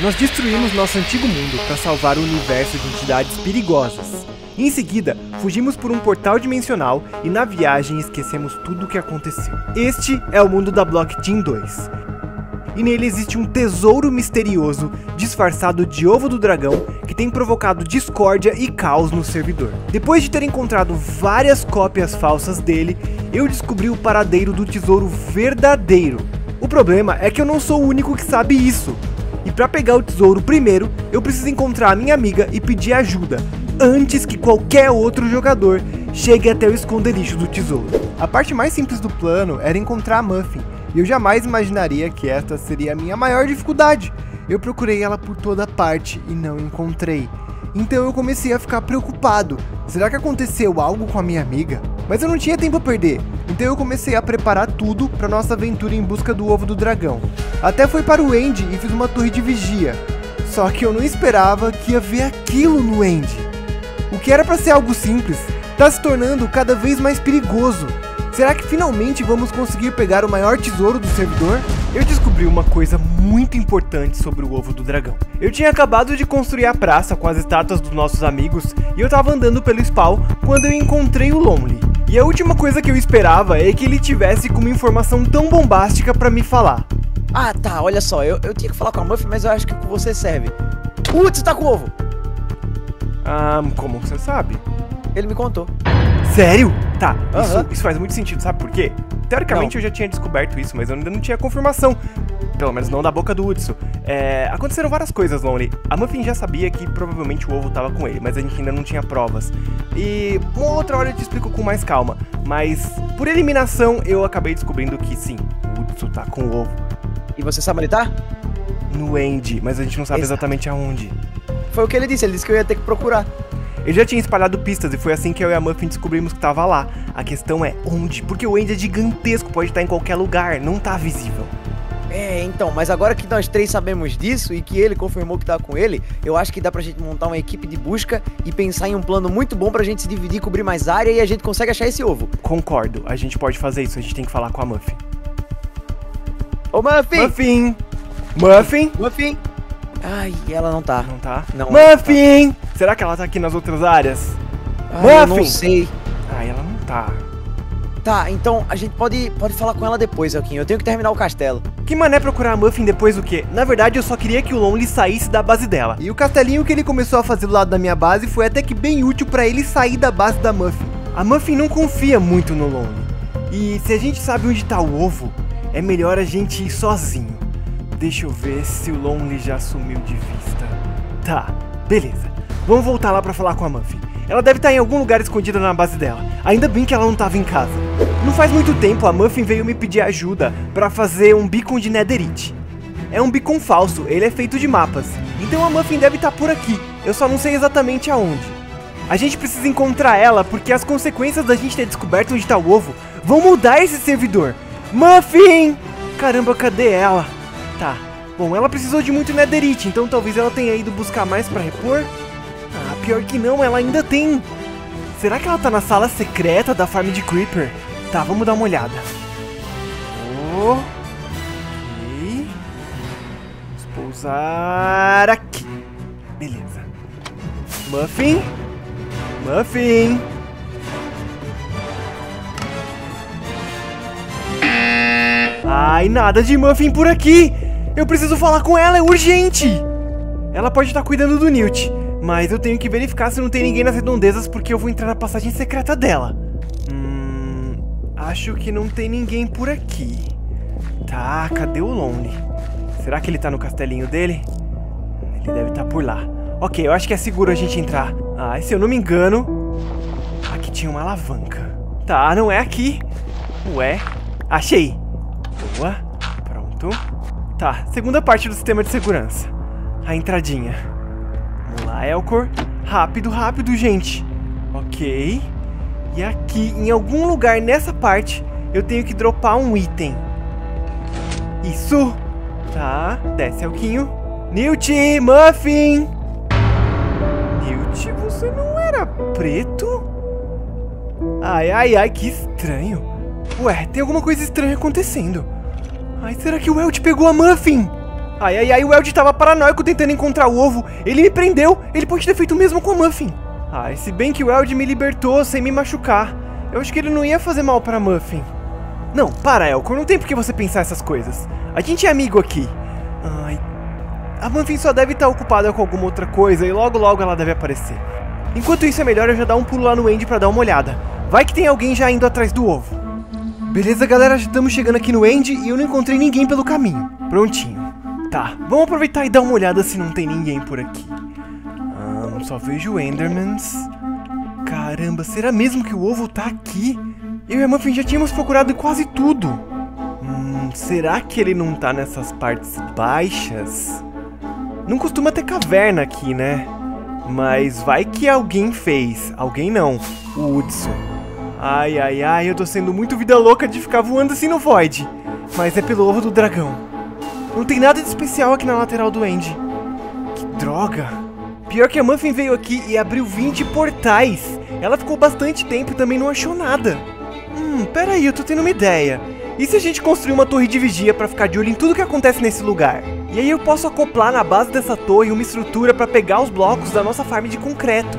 Nós destruímos nosso antigo mundo para salvar o universo de entidades perigosas. Em seguida, fugimos por um portal dimensional e na viagem esquecemos tudo o que aconteceu. Este é o mundo da Block Team 2. E nele existe um tesouro misterioso disfarçado de ovo do dragão que tem provocado discórdia e caos no servidor. Depois de ter encontrado várias cópias falsas dele, eu descobri o paradeiro do tesouro verdadeiro. O problema é que eu não sou o único que sabe isso. E para pegar o tesouro primeiro, eu preciso encontrar a minha amiga e pedir ajuda, antes que qualquer outro jogador chegue até o esconderijo do tesouro. A parte mais simples do plano era encontrar a Muffin, e eu jamais imaginaria que esta seria a minha maior dificuldade. Eu procurei ela por toda parte e não encontrei. Então eu comecei a ficar preocupado. Será que aconteceu algo com a minha amiga? Mas eu não tinha tempo a perder, então eu comecei a preparar tudo para nossa aventura em busca do ovo do dragão. Até fui para o End e fiz uma torre de vigia. Só que eu não esperava que ia ver aquilo no End. O que era para ser algo simples, está se tornando cada vez mais perigoso. Será que finalmente vamos conseguir pegar o maior tesouro do servidor? Eu descobri uma coisa muito importante sobre o ovo do dragão. Eu tinha acabado de construir a praça com as estátuas dos nossos amigos e eu tava andando pelo spawn quando eu encontrei o Lonely. E a última coisa que eu esperava é que ele tivesse com uma informação tão bombástica pra me falar. Ah, tá, olha só, eu tinha que falar com a Muffin, mas eu acho que você serve. Putz, tá com o ovo! Como você sabe? Ele me contou. Sério? Tá, isso faz muito sentido, sabe por quê? Teoricamente eu já tinha descoberto isso, mas eu ainda não tinha confirmação. Pelo menos não da boca do Hudson. Aconteceram várias coisas, Lonely. A Muffin já sabia que provavelmente o ovo tava com ele, mas a gente ainda não tinha provas. E uma outra hora eu te explico com mais calma. Mas, por eliminação, eu acabei descobrindo que sim, o Hudson tá com o ovo. E você sabe onde ele tá? No End, mas a gente não sabe exatamente aonde. Foi o que ele disse que eu ia ter que procurar. Ele já tinha espalhado pistas e foi assim que eu e a Muffin descobrimos que tava lá. A questão é onde, porque o End é gigantesco, pode estar em qualquer lugar, não tá visível. Então, mas agora que nós três sabemos disso e que ele confirmou que tá com ele, eu acho que dá pra gente montar uma equipe de busca e pensar em um plano muito bom pra gente se dividir, cobrir mais área e a gente consegue achar esse ovo. Concordo, a gente pode fazer isso, a gente tem que falar com a Muffin. Ô Muffin! Muffin! Muffin! Muffin! Ai, ela não tá. Não tá? Não. Muffin! Tá. Será que ela tá aqui nas outras áreas? Muffin! Eu não sei. Ai, ela não tá. Tá, então a gente pode falar com ela depois, Elquinho. Eu tenho que terminar o castelo. Que mané procurar a Muffin depois do quê? Na verdade, eu só queria que o Lonely saísse da base dela. E o castelinho que ele começou a fazer do lado da minha base foi até que bem útil pra ele sair da base da Muffin. A Muffin não confia muito no Lonely. E se a gente sabe onde tá o ovo, é melhor a gente ir sozinho. Deixa eu ver se o Lonely já sumiu de vista. Tá, beleza. Vamos voltar lá pra falar com a Muffin. Ela deve estar em algum lugar escondida na base dela. Ainda bem que ela não estava em casa. Não faz muito tempo a Muffin veio me pedir ajuda para fazer um beacon de netherite. É um beacon falso, ele é feito de mapas. Então a Muffin deve estar por aqui. Eu só não sei exatamente aonde. A gente precisa encontrar ela porque as consequências da gente ter descoberto onde está o ovo vão mudar esse servidor. Muffin! Caramba, cadê ela? Tá. Bom, ela precisou de muito netherite, então talvez ela tenha ido buscar mais para repor. Pior que não, ela ainda tem. Será que ela tá na sala secreta da farm de Creeper? Tá, vamos dar uma olhada. Ok. Vamos pousar aqui. Beleza. Muffin? Muffin? Ai, nada de Muffin por aqui. Eu preciso falar com ela, é urgente. Ela pode estar cuidando do Newt. Mas eu tenho que verificar se não tem ninguém nas redondezas porque eu vou entrar na passagem secreta dela. Acho que não tem ninguém por aqui. Tá, cadê o Lonely? Será que ele tá no castelinho dele? Ele deve estar por lá. Ok, eu acho que é seguro a gente entrar. E se eu não me engano, aqui tinha uma alavanca. Tá, não é aqui. Ué, achei. Boa, pronto. Tá, segunda parte do sistema de segurança. A entradinha. Vamos lá, Elcor. Rápido, rápido, gente. Ok. E aqui, em algum lugar nessa parte, eu tenho que dropar um item. Isso. Tá, desce, Elquinho. Newt, Muffin. Newt, você não era preto? Ai, ai, ai, que estranho. Ué, tem alguma coisa estranha acontecendo. Ai, será que o Welt pegou a Muffin? Ai, ai, ai, o Eld tava paranoico tentando encontrar o ovo. Ele me prendeu. Ele pode ter feito o mesmo com a Muffin. Ai, se bem que o Eld me libertou sem me machucar. Eu acho que ele não ia fazer mal pra Muffin. Não, para, Elcor. Não tem por que você pensar essas coisas. A gente é amigo aqui. Ai, a Muffin só deve estar ocupada com alguma outra coisa e logo logo ela deve aparecer. Enquanto isso é melhor eu já dar um pulo lá no Andy pra dar uma olhada. Vai que tem alguém já indo atrás do ovo. Beleza, galera, já estamos chegando aqui no Andy e eu não encontrei ninguém pelo caminho. Prontinho. Tá, vamos aproveitar e dar uma olhada se não tem ninguém por aqui. Só vejo Endermans. Caramba, será mesmo que o ovo tá aqui? Eu e a Muffin já tínhamos procurado quase tudo. Será que ele não tá nessas partes baixas? Não costuma ter caverna aqui, né? Mas vai que alguém fez. Alguém não, o Hudson. Ai, ai, ai, eu tô sendo muito vida louca de ficar voando assim no Void. Mas é pelo ovo do dragão. Não tem nada de especial aqui na lateral do Andy. Que droga. Pior que a Muffin veio aqui e abriu 20 portais. Ela ficou bastante tempo e também não achou nada. Pera aí, eu tô tendo uma ideia. E se a gente construir uma torre de vigia pra ficar de olho em tudo que acontece nesse lugar? E aí eu posso acoplar na base dessa torre uma estrutura pra pegar os blocos da nossa farm de concreto.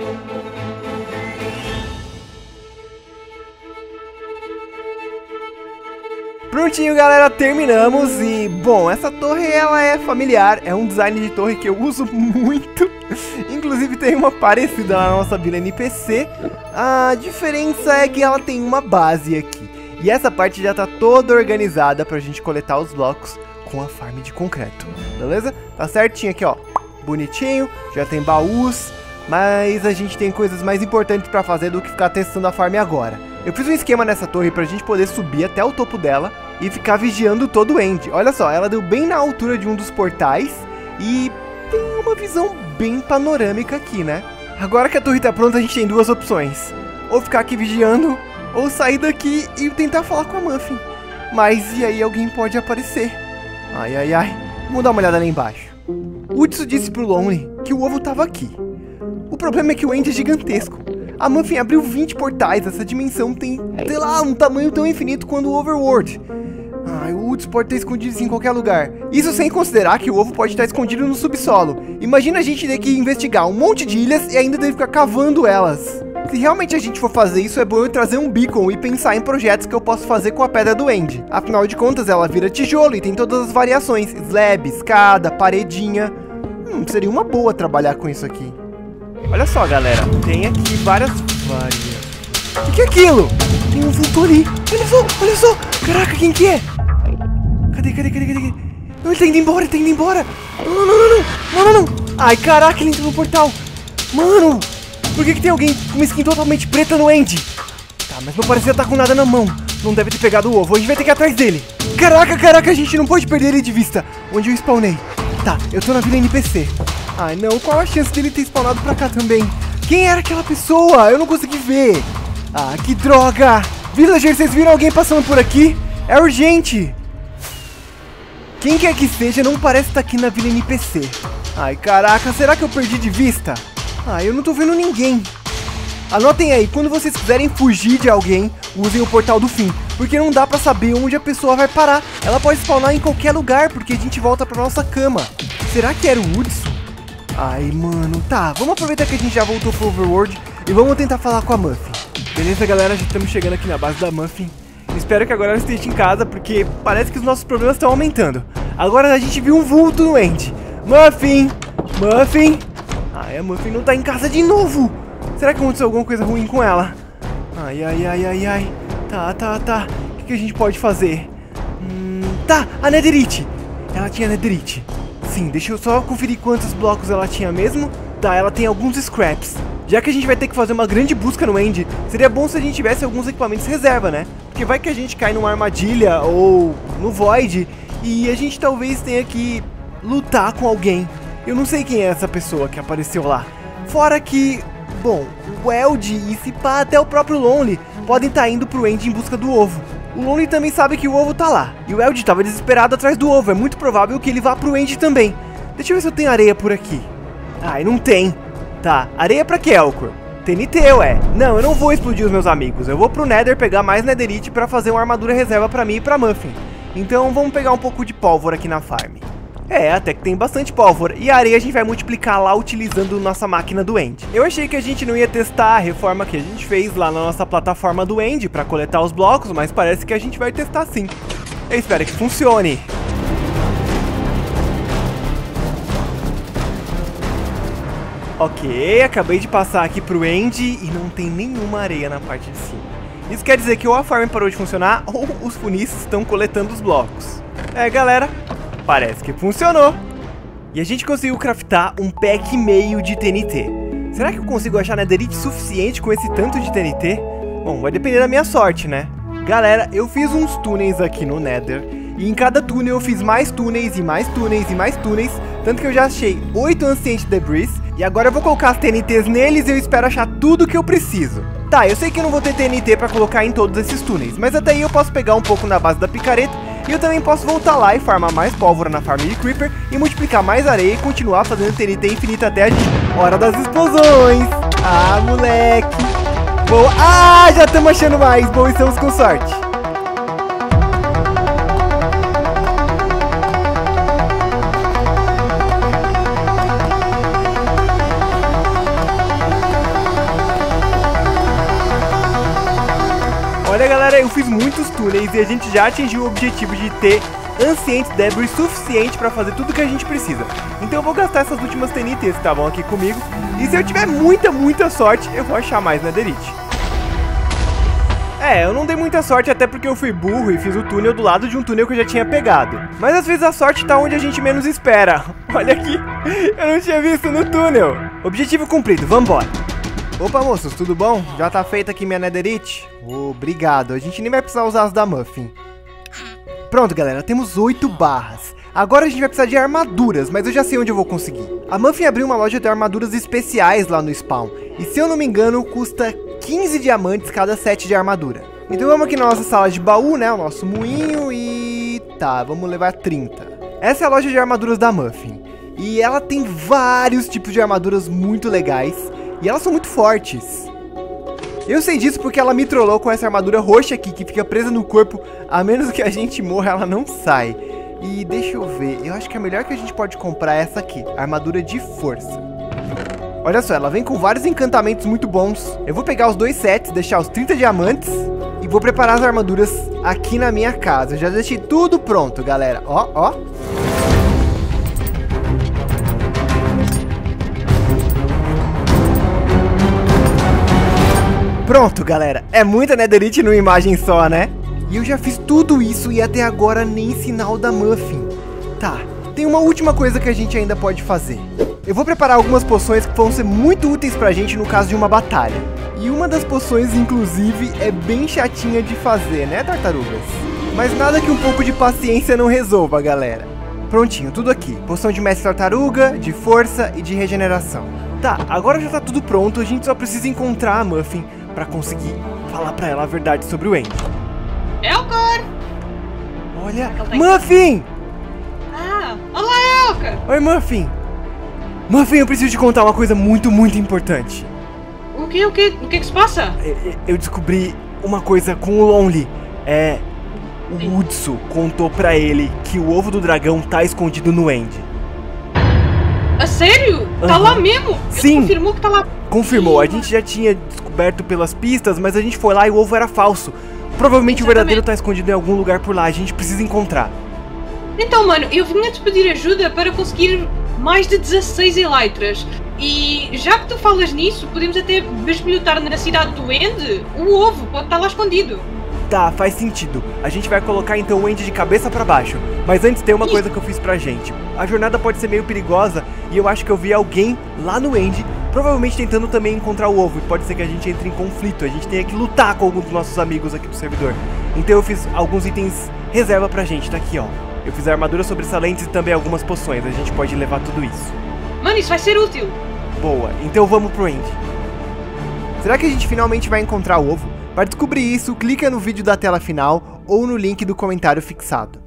Prontinho, galera, terminamos e, bom, essa torre, ela é familiar, é um design de torre que eu uso muito, inclusive tem uma parecida na nossa vila NPC, a diferença é que ela tem uma base aqui, e essa parte já tá toda organizada pra gente coletar os blocos com a farm de concreto, beleza? Tá certinho aqui, ó, bonitinho, já tem baús, mas a gente tem coisas mais importantes pra fazer do que ficar testando a farm agora. Eu fiz um esquema nessa torre pra gente poder subir até o topo dela e ficar vigiando todo o End. Olha só, ela deu bem na altura de um dos portais e tem uma visão bem panorâmica aqui, né? Agora que a torre tá pronta, a gente tem duas opções. Ou ficar aqui vigiando, ou sair daqui e tentar falar com a Muffin. Mas e aí alguém pode aparecer. Ai, ai, ai. Vamos dar uma olhada lá embaixo. O Hudson disse pro Lonely que o ovo tava aqui. O problema é que o End é gigantesco. A Muffin abriu 20 portais, essa dimensão tem, sei lá, um tamanho tão infinito quanto o Overworld. Ai, o Hudson pode estar escondido em qualquer lugar. Isso sem considerar que o ovo pode estar escondido no subsolo. Imagina a gente ter que investigar um monte de ilhas e ainda ter que ficar cavando elas. Se realmente a gente for fazer isso, é bom eu trazer um beacon e pensar em projetos que eu posso fazer com a pedra do End. Afinal de contas, ela vira tijolo e tem todas as variações. Slab, escada, paredinha. Seria uma boa trabalhar com isso aqui. Olha só, galera, tem aqui várias... O que é aquilo? Tem um vulto ali. Olha só. Caraca, quem que é? Cadê? Não, ele tá indo embora, Não. Ai, caraca, ele entrou no portal. Mano, por que tem alguém com uma skin totalmente preta no End? Tá, mas não parecia estar com nada na mão. Não deve ter pegado o ovo, a gente vai ter que ir atrás dele. Caraca, a gente não pode perder ele de vista. Onde eu spawnei? Tá, eu tô na vila NPC. Ai, não, qual a chance dele ter spawnado pra cá também? Quem era aquela pessoa? Eu não consegui ver. Ah, que droga. Villager, vocês viram alguém passando por aqui? É urgente. Quem quer que seja, não parece estar aqui na vila NPC. Ai, caraca, será que eu perdi de vista? Ai, eu não tô vendo ninguém. Anotem aí, quando vocês quiserem fugir de alguém, usem o portal do fim. Porque não dá pra saber onde a pessoa vai parar. Ela pode spawnar em qualquer lugar, porque a gente volta pra nossa cama. Será que era o Hudson? Ai, mano, tá, vamos aproveitar que a gente já voltou pro Overworld e vamos tentar falar com a Muffin. Beleza, galera, já estamos chegando aqui na base da Muffin. Espero que agora ela esteja em casa, porque parece que os nossos problemas estão aumentando. Agora a gente viu um vulto no End. Muffin! Ai, a Muffin não tá em casa de novo. Será que aconteceu alguma coisa ruim com ela? Ai. Tá. O que a gente pode fazer? Tá, a Netherite. Ela tinha Netherite. Sim, deixa eu só conferir quantos blocos ela tinha mesmo. Tá, ela tem alguns scraps. Já que a gente vai ter que fazer uma grande busca no End, seria bom se a gente tivesse alguns equipamentos reserva, né? Porque vai que a gente cai numa armadilha ou no Void e a gente talvez tenha que lutar com alguém. Eu não sei quem é essa pessoa que apareceu lá. Fora que, bom, o Eld e se pá até o próprio Lonely podem estar indo pro End em busca do ovo. O Lonely também sabe que o ovo tá lá. E o Eld tava desesperado atrás do ovo. É muito provável que ele vá pro End também. Deixa eu ver se eu tenho areia por aqui. Ai, não tem. Tá, areia pra quê, Elcor? TNT, ué. Não, eu não vou explodir os meus amigos. Eu vou pro Nether pegar mais Netherite pra fazer uma armadura reserva pra mim e pra Muffin. Então vamos pegar um pouco de pólvora aqui na farm. É, até que tem bastante pólvora. E a areia a gente vai multiplicar lá utilizando nossa máquina do End. Eu achei que a gente não ia testar a reforma que a gente fez lá na nossa plataforma do End para coletar os blocos, mas parece que a gente vai testar sim. Eu espero que funcione. Ok, acabei de passar aqui pro End e não tem nenhuma areia na parte de cima. Isso quer dizer que ou a farm parou de funcionar ou os funis estão coletando os blocos. É, galera, parece que funcionou. E a gente conseguiu craftar um pack e meio de TNT. Será que eu consigo achar netherite suficiente com esse tanto de TNT? Bom, vai depender da minha sorte, né? Galera, eu fiz uns túneis aqui no Nether. E em cada túnel eu fiz mais túneis e mais túneis e mais túneis. Tanto que eu já achei 8 Ancient Debris. E agora eu vou colocar as TNTs neles e eu espero achar tudo que eu preciso. Tá, eu sei que eu não vou ter TNT pra colocar em todos esses túneis, mas até aí eu posso pegar um pouco na base da picareta. E eu também posso voltar lá e farmar mais pólvora na farm de Creeper e multiplicar mais areia e continuar fazendo TNT infinita até a gente... Hora das explosões! Ah, moleque! Boa! Ah, já estamos achando mais! Bom, estamos com sorte! Olha, galera, eu fiz muitos túneis e a gente já atingiu o objetivo de ter Ancient Debris suficiente para fazer tudo que a gente precisa. Então eu vou gastar essas últimas TNTs que estavam aqui comigo. E se eu tiver muita sorte, eu vou achar mais netherite. É, eu não dei muita sorte até porque eu fui burro e fiz o túnel do lado de um túnel que eu já tinha pegado. Mas às vezes a sorte tá onde a gente menos espera. Olha aqui, eu não tinha visto no túnel. Objetivo cumprido, vambora. Opa, moços, tudo bom? Já tá feita aqui minha netherite? Obrigado, a gente nem vai precisar usar as da Muffin. Pronto, galera, temos 8 barras. Agora a gente vai precisar de armaduras, mas eu já sei onde eu vou conseguir. A Muffin abriu uma loja de armaduras especiais lá no spawn. E se eu não me engano, custa 15 diamantes cada set de armadura. Então vamos aqui na nossa sala de baú, né? O nosso moinho e... Tá, vamos levar 30. Essa é a loja de armaduras da Muffin. E ela tem vários tipos de armaduras muito legais. E elas são muito fortes. Eu sei disso porque ela me trollou com essa armadura roxa aqui, que fica presa no corpo. A menos que a gente morra, ela não sai. E deixa eu ver, eu acho que a melhor que a gente pode comprar é essa aqui, a armadura de força. Olha só, ela vem com vários encantamentos muito bons. Eu vou pegar os 2 sets, deixar os 30 diamantes e vou preparar as armaduras aqui na minha casa. Eu já deixei tudo pronto, galera. Ó, ó. Pronto, galera. É muita netherite numa imagem só, né? E eu já fiz tudo isso e até agora nem sinal da Muffin. Tá, tem uma última coisa que a gente ainda pode fazer. Eu vou preparar algumas poções que vão ser muito úteis pra gente no caso de uma batalha. E uma das poções, inclusive, é bem chatinha de fazer, né, tartarugas? Mas nada que um pouco de paciência não resolva, galera. Prontinho, tudo aqui. Poção de mestre tartaruga, de força e de regeneração. Tá, agora já tá tudo pronto, a gente só precisa encontrar a Muffin pra conseguir falar pra ela a verdade sobre o End. Elcor! Olha, Muffin! Ah, olá, Elcor! Oi, Muffin! Muffin, eu preciso te contar uma coisa muito importante. O que se passa? Eu descobri uma coisa com o Lonely. O Udso contou pra ele que o ovo do dragão tá escondido no End. A sério? Tá lá mesmo? Sim. Ele confirmou que tá lá. Confirmou, a gente já tinha descoberto pelas pistas, mas a gente foi lá e o ovo era falso. Provavelmente o verdadeiro tá escondido em algum lugar por lá, a gente precisa encontrar. Então, mano, eu vinha te pedir ajuda para conseguir mais de 16 elytras. E já que tu falas nisso, podemos até besbilhotar na cidade do End. O ovo pode estar lá escondido. Tá, faz sentido. A gente vai colocar então o End de cabeça pra baixo. Mas antes tem uma coisa que eu fiz pra gente. A jornada pode ser meio perigosa e eu acho que eu vi alguém lá no End, provavelmente tentando também encontrar o ovo. E pode ser que a gente entre em conflito, a gente tenha que lutar com alguns dos nossos amigos aqui do servidor. Então eu fiz alguns itens reserva pra gente, tá aqui ó. Eu fiz armaduras sobressalentes e também algumas poções, a gente pode levar tudo isso. Mano, isso vai ser útil. Boa, então vamos pro End. Será que a gente finalmente vai encontrar o ovo? Para descobrir isso, clica no vídeo da tela final ou no link do comentário fixado.